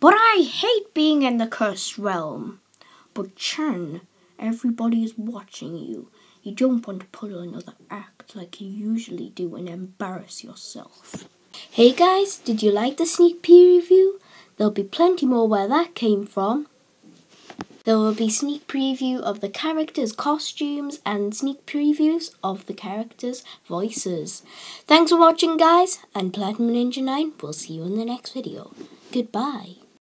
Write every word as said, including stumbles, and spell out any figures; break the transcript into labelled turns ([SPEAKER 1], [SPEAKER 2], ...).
[SPEAKER 1] But I hate being in the cursed realm. But Chen, everybody is watching you. You don't want to pull another act like you usually do and embarrass yourself. Hey guys, did you like the sneak preview? There'll be plenty more where that came from. There will be sneak preview of the characters' costumes and sneak previews of the characters' voices. Thanks for watching guys, and Platinum Ninja nine will see you in the next video. Goodbye.